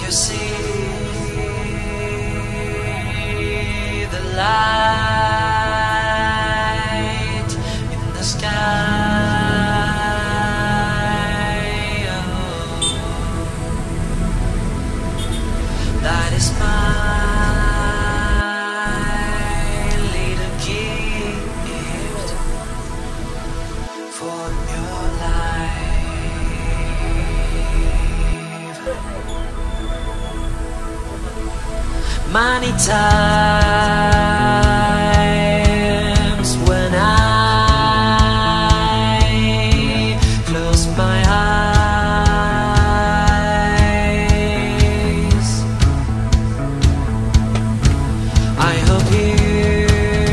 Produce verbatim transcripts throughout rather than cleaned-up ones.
you see the light in the sky? Oh, that is my little gift for your life. Many times when I close my eyes, I hope you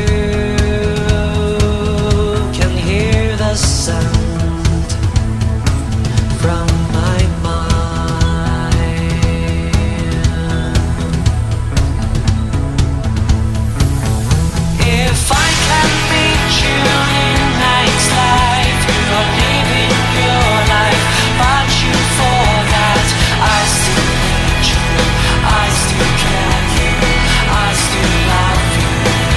can hear the sound from my mind. If I can meet you in next life, you are living your life, but you forgot I still need you, I still care you, I still love you.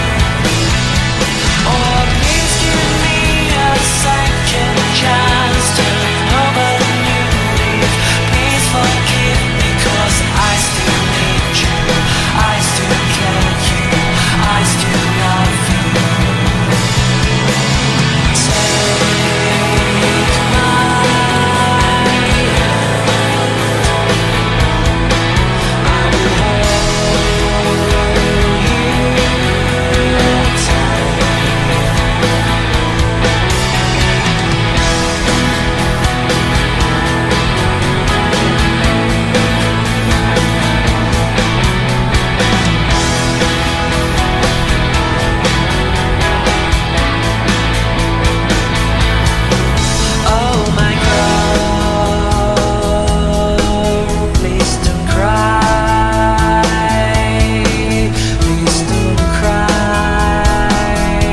Oh, please give me a second chance to know what you leave. Please forgive me, 'cause I still need you, I still care you, I still love you. Take my hand, I will hold you tight. Oh my God, please don't cry, please don't cry.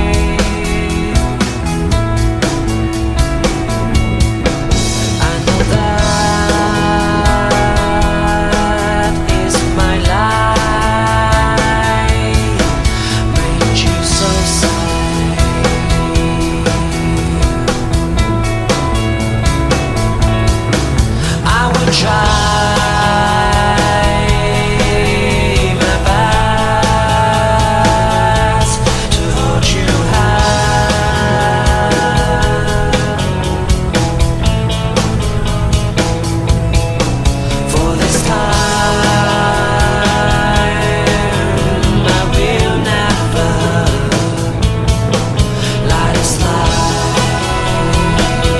I know that is my life, made you so sad. I will try my best to hold you high. For this time I will never let it slide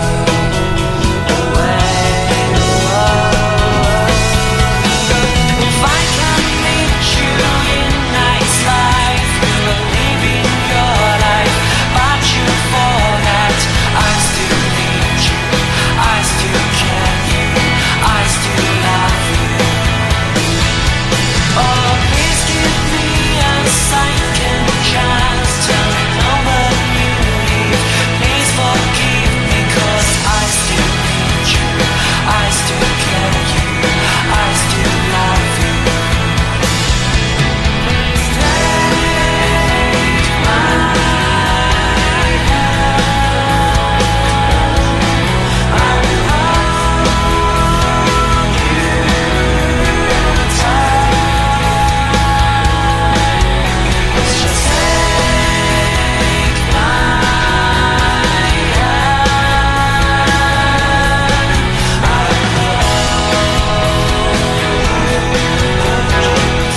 away. If I can meet you in next life, you are living your life, but you forgot I still need you, I still care you, I still love you. Oh, please give me a second chance to know what you need. Please forgive me, 'cause I still need you, I still care you, I still love you. Please take my hand, I will hold you tight. Just take my hand, I will hold you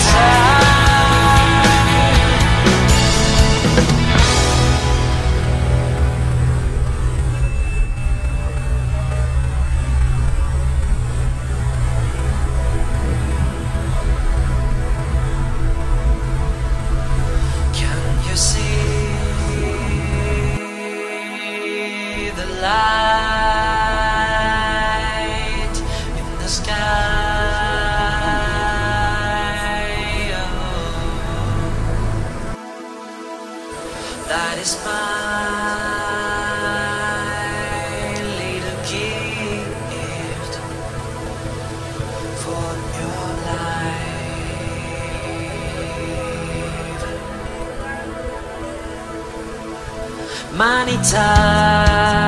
Can you see the light in the sky? Oh, that is my little gift for your many times.